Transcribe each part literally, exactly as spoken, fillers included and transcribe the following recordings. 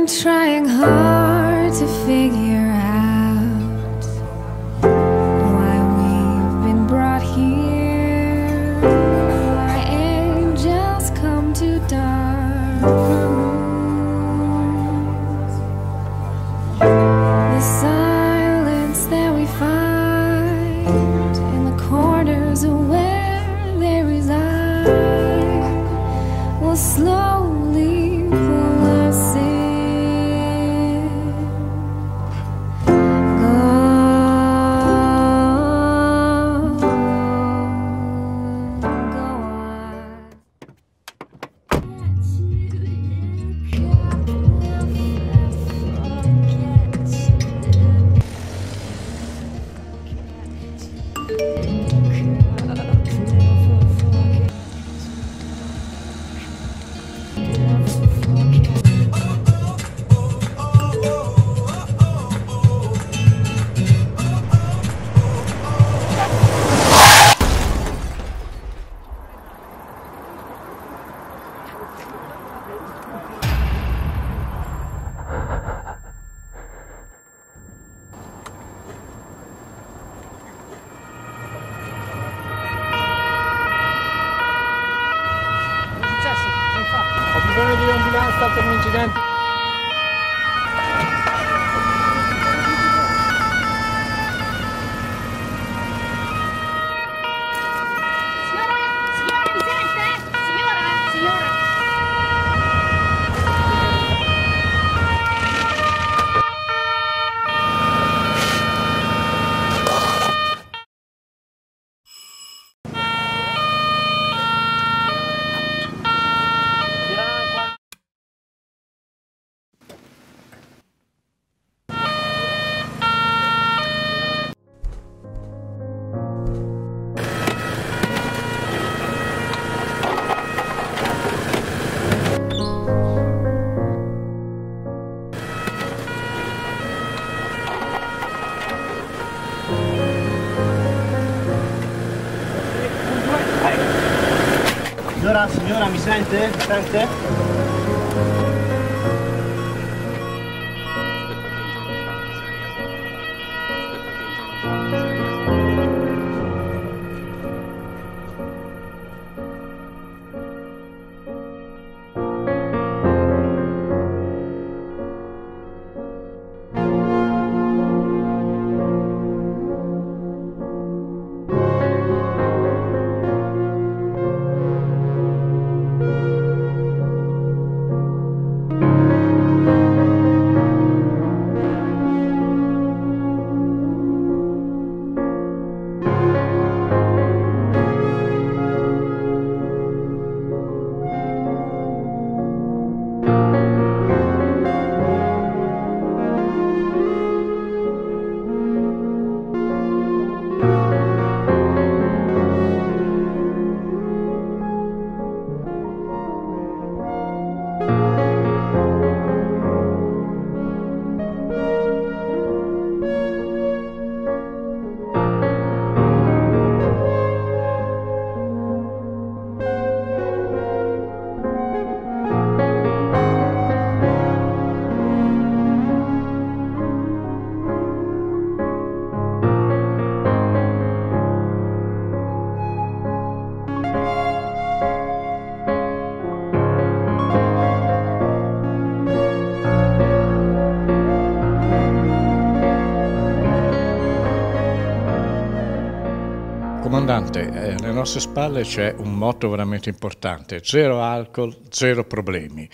I'm trying hard to figure out why we've been brought here, why angels come to dark rooms. The silence that we find in the corners of where they reside will slowly pull us in. Ho bisogno di un'ambulanza per un incidente. Signora, signora, mi sente? Signora, signora. Signora, signora, mi sente? Mi sente? Comandante, eh, alle nostre spalle c'è un motto veramente importante: zero alcol, zero problemi.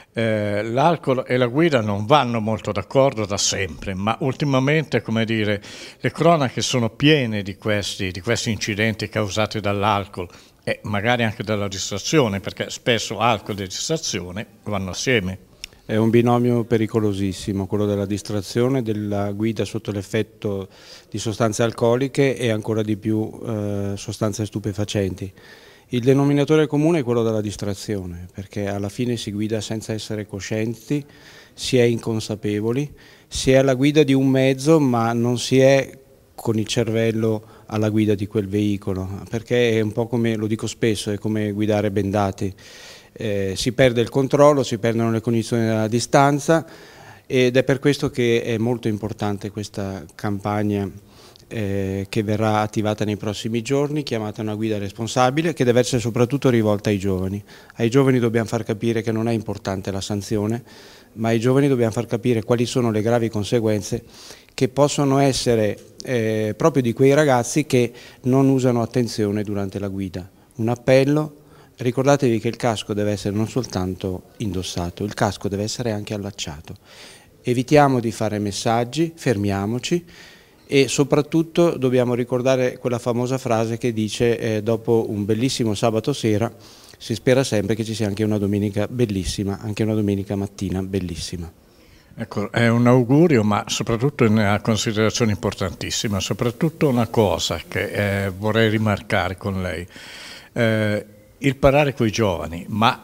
Eh, l'alcol e la guida non vanno molto d'accordo da sempre, ma ultimamente, come dire, le cronache sono piene di questi, di questi incidenti causati dall'alcol e magari anche dalla distrazione, perché spesso alcol e distrazione vanno assieme. È un binomio pericolosissimo, quello della distrazione, della guida sotto l'effetto di sostanze alcoliche e ancora di più eh, sostanze stupefacenti. Il denominatore comune è quello della distrazione, perché alla fine si guida senza essere coscienti, si è inconsapevoli, si è alla guida di un mezzo ma non si è con il cervello alla guida di quel veicolo, perché è un po' come, lo dico spesso, è come guidare bendati. eh, si perde il controllo, si perdono le cognizioni della distanza, ed è per questo che è molto importante questa campagna eh, che verrà attivata nei prossimi giorni, chiamata Una guida responsabile, che deve essere soprattutto rivolta ai giovani. Ai giovani dobbiamo far capire che non è importante la sanzione, ma ai giovani dobbiamo far capire quali sono le gravi conseguenze che possono essere eh, proprio di quei ragazzi che non usano attenzione durante la guida. Un appello: ricordatevi che il casco deve essere non soltanto indossato, il casco deve essere anche allacciato. Evitiamo di fare messaggi, fermiamoci, e soprattutto dobbiamo ricordare quella famosa frase che dice eh, dopo un bellissimo sabato sera si spera sempre che ci sia anche una domenica bellissima, anche una domenica mattina bellissima. Ecco, è un augurio, ma soprattutto una considerazione importantissima, soprattutto una cosa che eh, vorrei rimarcare con lei, eh, il parlare con i giovani, ma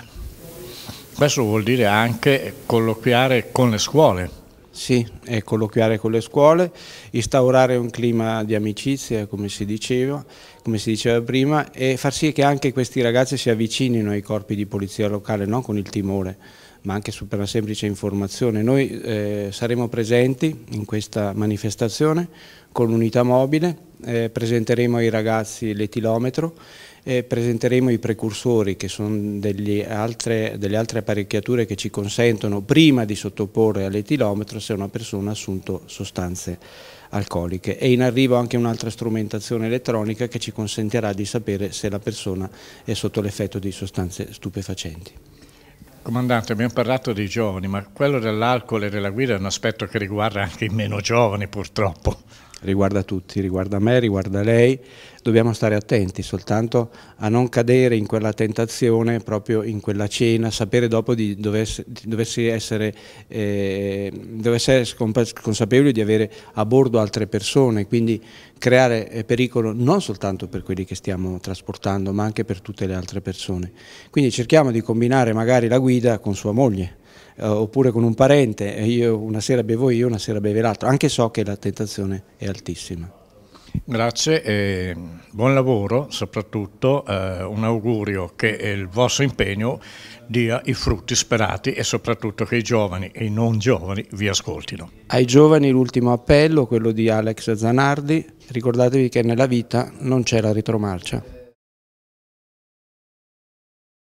questo vuol dire anche colloquiare con le scuole. Sì, è colloquiare con le scuole, instaurare un clima di amicizia, come si diceva, come si diceva prima, e far sì che anche questi ragazzi si avvicinino ai corpi di polizia locale, non con il timore, ma anche per una semplice informazione. Noi eh, saremo presenti in questa manifestazione con l'unità mobile, eh, presenteremo ai ragazzi l'etilometro, e presenteremo i precursori, che sono delle altre, delle altre apparecchiature che ci consentono prima di sottoporre all'etilometro se una persona ha assunto sostanze alcoliche, e in arrivo anche un'altra strumentazione elettronica che ci consentirà di sapere se la persona è sotto l'effetto di sostanze stupefacenti. Comandante, abbiamo parlato dei giovani, ma quello dell'alcol e della guida è un aspetto che riguarda anche i meno giovani, purtroppo. Riguarda tutti, riguarda me, riguarda lei. Dobbiamo stare attenti soltanto a non cadere in quella tentazione, proprio in quella cena, sapere dopo di doversi essere, eh, doversi essere consapevoli di avere a bordo altre persone, quindi creare pericolo non soltanto per quelli che stiamo trasportando, ma anche per tutte le altre persone. Quindi cerchiamo di combinare magari la guida con sua moglie, eh, oppure con un parente, io una sera bevo io, una sera beve l'altro, anche so che la tentazione è altissima. Grazie e buon lavoro, soprattutto eh, un augurio che il vostro impegno dia i frutti sperati e soprattutto che i giovani e i non giovani vi ascoltino. Ai giovani l'ultimo appello, quello di Alex Zanardi: ricordatevi che nella vita non c'è la retromarcia.